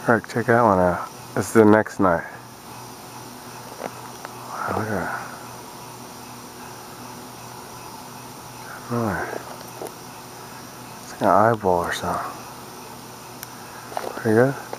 Alright, check that one out. This is the next night. Wow, look at that. Alright. It's like an eyeball or something. Pretty good.